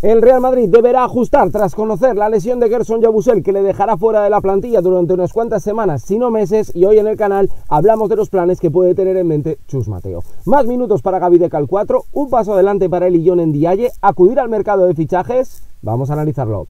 El Real Madrid deberá ajustar tras conocer la lesión de Gerson Yabusel, que le dejará fuera de la plantilla durante unas cuantas semanas, si no meses, y hoy en el canal hablamos de los planes que puede tener en mente Chus Mateo. Más minutos para Gavi de Cal 4, un paso adelante para el Illón en Ndiaye, acudir al mercado de fichajes, vamos a analizarlo.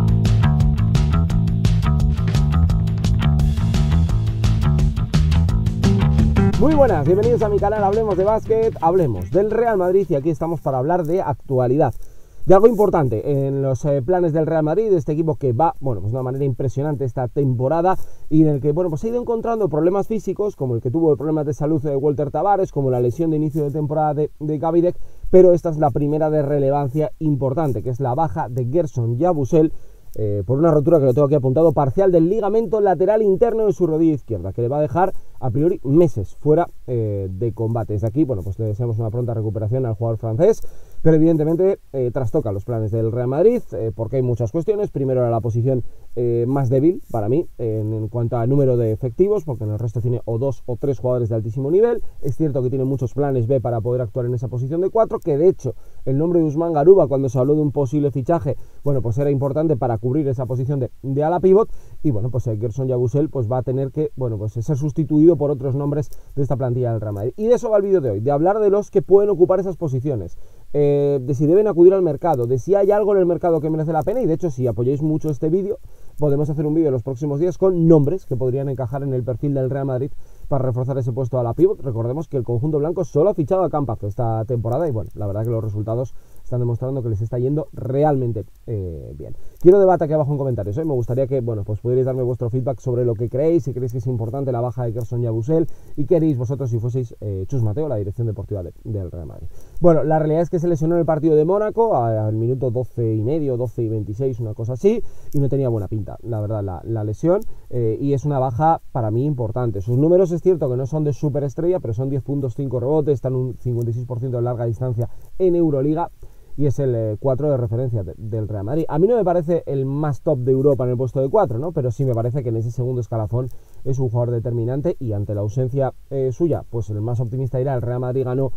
Muy buenas, bienvenidos a mi canal, hablemos de básquet, hablemos del Real Madrid y aquí estamos para hablar de actualidad. De algo importante en los planes del Real Madrid, este equipo que va, pues de una manera impresionante esta temporada y en el que, pues ha ido encontrando problemas físicos, como el que tuvo el problemas de salud de Walter Tavares, como la lesión de inicio de temporada de Gavidec, pero esta es la primera de relevancia importante, que es la baja de Gerson Yabusel, por una rotura que lo tengo aquí apuntado, parcial del ligamento lateral interno de su rodilla izquierda, que le va a dejar a priori meses fuera de combate. Desde aquí, pues le deseamos una pronta recuperación al jugador francés, pero evidentemente trastoca los planes del Real Madrid, porque hay muchas cuestiones. Primero era la posición más débil para mí en cuanto a número de efectivos, porque en el resto tiene o dos o tres jugadores de altísimo nivel. Es cierto que tiene muchos planes B para poder actuar en esa posición de 4, que de hecho el nombre de Usman Garuba, cuando se habló de un posible fichaje, pues era importante para cubrir esa posición de ala pivot, y Gerson Yabusel va a tener que ser sustituido por otros nombres de esta plantilla del Real Madrid. Y de eso va el vídeo de hoy, de hablar de los que pueden ocupar esas posiciones, de si deben acudir al mercado, de si hay algo en el mercado que merece la pena, y de hecho si apoyáis mucho este vídeo, podemos hacer un vídeo en los próximos días con nombres que podrían encajar en el perfil del Real Madrid para reforzar ese puesto a la pivot. Recordemos que el conjunto blanco solo ha fichado a Campazo esta temporada y la verdad que los resultados están demostrando que les está yendo realmente bien. Quiero debate aquí abajo en comentarios, me gustaría que pudierais darme vuestro feedback sobre lo que creéis, si creéis que es importante la baja de Gerson Yabusel y qué haréis vosotros si fueseis Chus Mateo, la dirección deportiva del Real Madrid. La realidad es que se lesionó en el partido de Mónaco al minuto 12 y medio, 12 y 26, una cosa así, y no tenía buena pinta, la verdad, la lesión, y es una baja para mí importante. Sus números es cierto que no son de superestrella, pero son 10 puntos, 5 rebotes, están un 56% de larga distancia en Euroliga, y es el 4 de referencia del Real Madrid. A mí no me parece el más top de Europa en el puesto de 4, ¿no? Pero sí me parece que en ese segundo escalafón es un jugador determinante, y ante la ausencia suya, el más optimista dirá, el Real Madrid ganó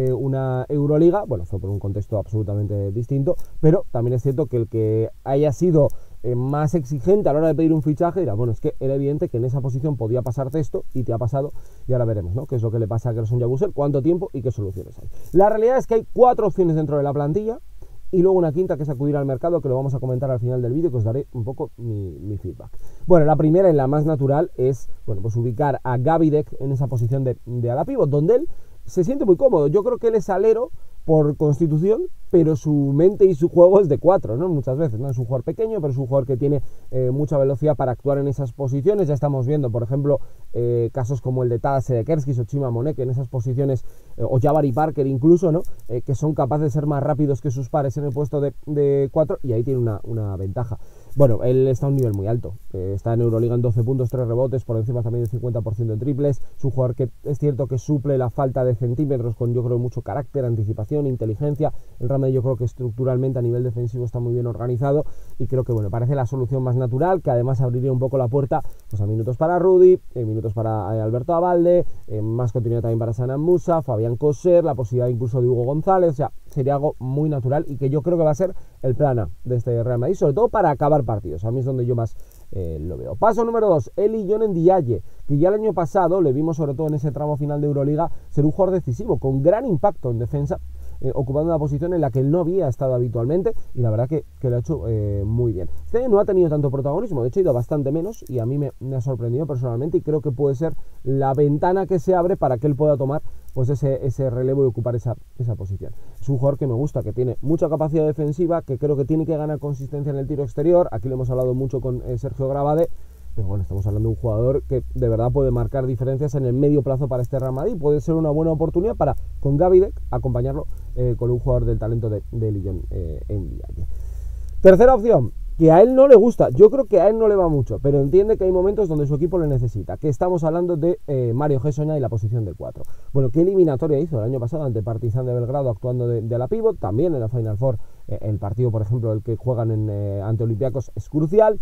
una Euroliga, fue por un contexto absolutamente distinto, pero también es cierto que el que haya sido más exigente a la hora de pedir un fichaje dirá, es que era evidente que en esa posición podía pasarte esto y te ha pasado, y ahora veremos, ¿no?, qué es lo que le pasa a Gerson Yabusel, cuánto tiempo y qué soluciones hay. La realidad es que hay 4 opciones dentro de la plantilla y luego una quinta, que es acudir al mercado, que lo vamos a comentar al final del vídeo, que os daré un poco mi feedback. La primera y la más natural es ubicar a Gavidec en esa posición de ala pivot, donde él se siente muy cómodo. Yo creo que él es alero por constitución, pero su mente y su juego es de 4, ¿no? Muchas veces, ¿no? Es un jugador pequeño, pero es un jugador que tiene mucha velocidad para actuar en esas posiciones. Ya estamos viendo, por ejemplo, casos como el de Tadas Sedekerskis o Chima Monet, que en esas posiciones, o Jabari Parker incluso, ¿no?, que son capaces de ser más rápidos que sus pares en el puesto de 4, y ahí tiene una ventaja. Él está a un nivel muy alto, está en Euroliga en 12 puntos, 3 rebotes, por encima también del 50% en triples. Es un jugador que es cierto que suple la falta de centímetros con, yo creo, mucho carácter, anticipación, inteligencia. El Real Madrid, yo creo que estructuralmente a nivel defensivo está muy bien organizado, y creo que parece la solución más natural, que además abriría un poco la puerta a minutos para Rudy, minutos para Alberto Abalde, más continuidad también para Sanan Musa, Fabián Coser, la posibilidad incluso de Hugo González. O sea, sería algo muy natural y que yo creo que va a ser el plan A de este Real Madrid, sobre todo para acabar partidos. A mí es donde yo más lo veo. Paso número 2, el Illón en Ndiaye, que ya el año pasado le vimos, sobre todo en ese tramo final de Euroliga, ser un jugador decisivo, con gran impacto en defensa, ocupando una posición en la que él no había estado habitualmente, y la verdad que lo ha hecho muy bien. Este año no ha tenido tanto protagonismo, de hecho ha ido bastante menos, y a mí me ha sorprendido personalmente, y creo que puede ser la ventana que se abre para que él pueda tomar ese relevo y ocupar esa posición. Es un jugador que me gusta, que tiene mucha capacidad defensiva, que creo que tiene que ganar consistencia en el tiro exterior. Aquí lo hemos hablado mucho con Sergio Grabade, pero estamos hablando de un jugador que de verdad puede marcar diferencias en el medio plazo para este Real Madrid. Puede ser una buena oportunidad para, con Gavidec, acompañarlo con un jugador del talento de Illón en Ndiaye. Tercera opción, que a él no le gusta, yo creo que a él no le va mucho, pero entiende que hay momentos donde su equipo le necesita, que estamos hablando de Mario Hezonja y la posición de 4. ¿Qué eliminatoria hizo el año pasado ante Partizan de Belgrado actuando de la pivot? También en la Final Four, el partido, por ejemplo, el que juegan ante Olympiacos es crucial.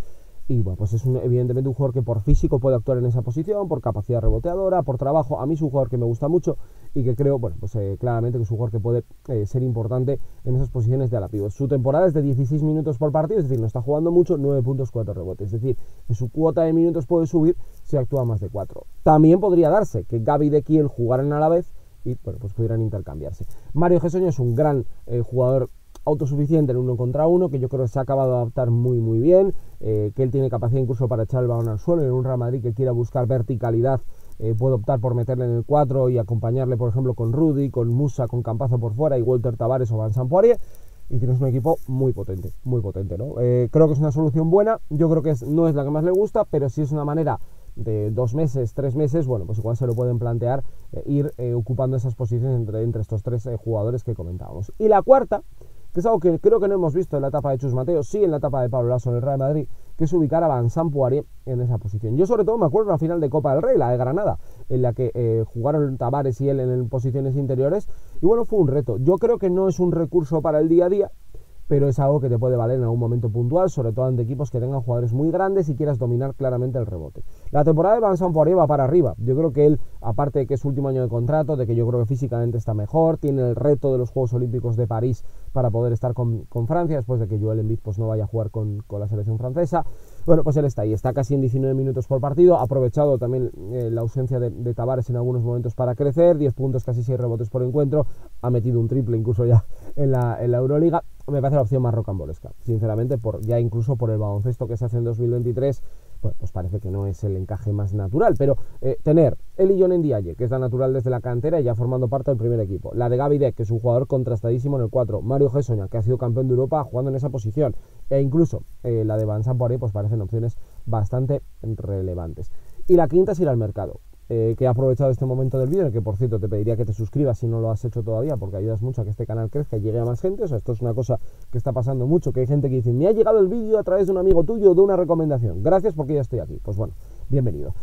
Y bueno, pues es evidentemente un jugador que por físico puede actuar en esa posición, por capacidad reboteadora, por trabajo. A mí es un jugador que me gusta mucho y que creo, bueno, pues claramente que es un jugador que puede ser importante en esas posiciones de ala pívot. Su temporada es de 16 minutos por partido, es decir, no está jugando mucho, 9 puntos, 4 rebotes. Es decir, que su cuota de minutos puede subir si actúa más de 4. También podría darse que Gaby de Kiel jugaran a la vez y, bueno, pues pudieran intercambiarse. Mario Hezonja es un gran jugador autosuficiente en 1 contra 1, que yo creo que se ha acabado de adaptar muy bien, que él tiene capacidad incluso para echar el balón al suelo. En un Real Madrid que quiera buscar verticalidad puede optar por meterle en el 4 y acompañarle, por ejemplo, con Rudy, con Musa, con Campazo por fuera y Walter Tavares o Vincent Poirier, y tienes un equipo muy potente, ¿no? Creo que es una solución buena. Yo creo que no es la que más le gusta, pero si es una manera de 2 meses, 3 meses, bueno, pues igual se lo pueden plantear, ir ocupando esas posiciones entre estos 3 jugadores que comentábamos. Y la cuarta, que es algo que creo que no hemos visto en la etapa de Chus Mateo, sí en la etapa de Pablo Laso en el Real Madrid, que es ubicar a Vincent Poirier en esa posición. Yo sobre todo me acuerdo de la final de Copa del Rey, la de Granada, en la que jugaron Tavares y él en posiciones interiores, y bueno, fue un reto. Yo creo que no es un recurso para el día a día, pero es algo que te puede valer en algún momento puntual, sobre todo ante equipos que tengan jugadores muy grandes y quieras dominar claramente el rebote. La temporada de Vincent Poirier va para arriba. Yo creo que él, aparte de que es su último año de contrato, de que yo creo que físicamente está mejor, tiene el reto de los Juegos Olímpicos de París para poder estar con Francia, después de que Joel Embiid pues no vaya a jugar con la selección francesa. Bueno, pues él está ahí, está casi en 19 minutos por partido, ha aprovechado también la ausencia de Tavares en algunos momentos para crecer, 10 puntos, casi 6 rebotes por encuentro, ha metido un triple incluso ya en la Euroliga. Me parece la opción más rocambolesca, sinceramente, ya incluso por el baloncesto que se hace en 2023, pues parece que no es el encaje más natural, pero tener Elijon Ndiaye, que es la natural desde la cantera y ya formando parte del primer equipo, la de Gaby Deck, que es un jugador contrastadísimo en el 4, Mario Hezonja, que ha sido campeón de Europa jugando en esa posición, e incluso la de Vincent Poirier, pues parecen opciones bastante relevantes. Y la quinta es ir al mercado, que he aprovechado este momento del vídeo, en el que por cierto te pediría que te suscribas si no lo has hecho todavía, porque ayudas mucho a que este canal crezca y llegue a más gente. O sea, esto es una cosa que está pasando mucho, que hay gente que dice, me ha llegado el vídeo a través de un amigo tuyo o de una recomendación, gracias porque ya estoy aquí. Pues bueno, bienvenido.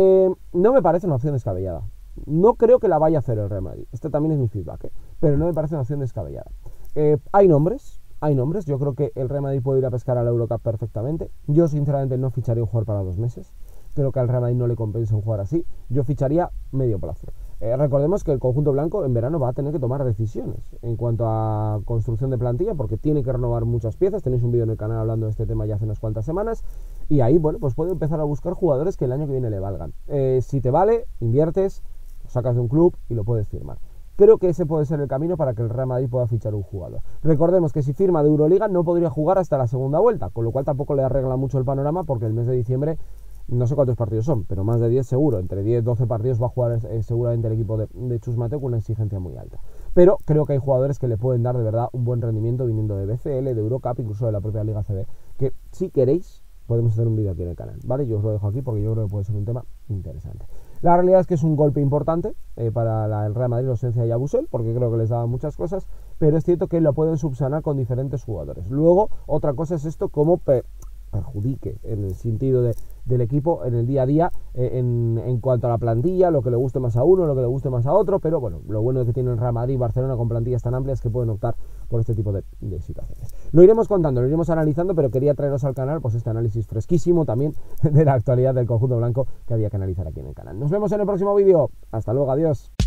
No me parece una opción descabellada, no creo que la vaya a hacer el Real Madrid, este también es mi feedback, pero no me parece una opción descabellada. Hay nombres, yo creo que el Real Madrid puede ir a pescar a la Eurocup perfectamente. Yo sinceramente no ficharía un jugador para 2 meses, creo que al Real Madrid no le compensa un jugador así, yo ficharía medio plazo. Recordemos que el conjunto blanco en verano va a tener que tomar decisiones en cuanto a construcción de plantilla, porque tiene que renovar muchas piezas. Tenéis un vídeo en el canal hablando de este tema ya hace unas cuantas semanas, y ahí, bueno, pues puede empezar a buscar jugadores que el año que viene le valgan. Si te vale, inviertes, lo sacas de un club y lo puedes firmar. Creo que ese puede ser el camino para que el Real Madrid pueda fichar un jugador. Recordemos que si firma de Euroliga no podría jugar hasta la segunda vuelta, con lo cual tampoco le arregla mucho el panorama, porque el mes de diciembre no sé cuántos partidos son, pero más de 10 seguro, entre 10 y 12 partidos va a jugar seguramente el equipo de Chus Mateo con una exigencia muy alta. Pero creo que hay jugadores que le pueden dar de verdad un buen rendimiento viniendo de BCL, de Eurocup, incluso de la propia Liga CB, que si queréis podemos hacer un vídeo aquí en el canal, ¿vale? Yo os lo dejo aquí porque yo creo que puede ser un tema interesante. La realidad es que es un golpe importante para el Real Madrid la ausencia de Yabusel, porque creo que les daba muchas cosas, pero es cierto que lo pueden subsanar con diferentes jugadores. Luego, otra cosa es esto cómo perjudique en el sentido del equipo en el día a día, en cuanto a la plantilla, lo que le guste más a uno, lo que le guste más a otro, pero bueno, lo bueno que tienen Real Madrid y Barcelona con plantillas tan amplias es que pueden optar por este tipo de situaciones. Lo iremos contando, lo iremos analizando, pero quería traeros al canal pues este análisis fresquísimo también de la actualidad del conjunto blanco que había que analizar aquí en el canal. Nos vemos en el próximo vídeo, hasta luego, adiós.